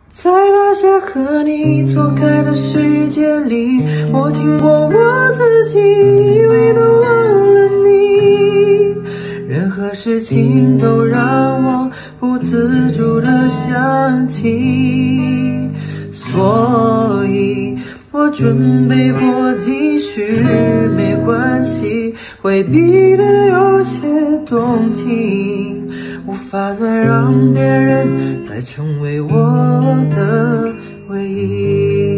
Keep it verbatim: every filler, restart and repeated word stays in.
在那些和你错开的世界里，我听过我自己，以为都忘了你。任何事情都让我不自主地想起，所以我准备过继续，没关系，回避的有些动听，无法再让别人再成为我的唯一。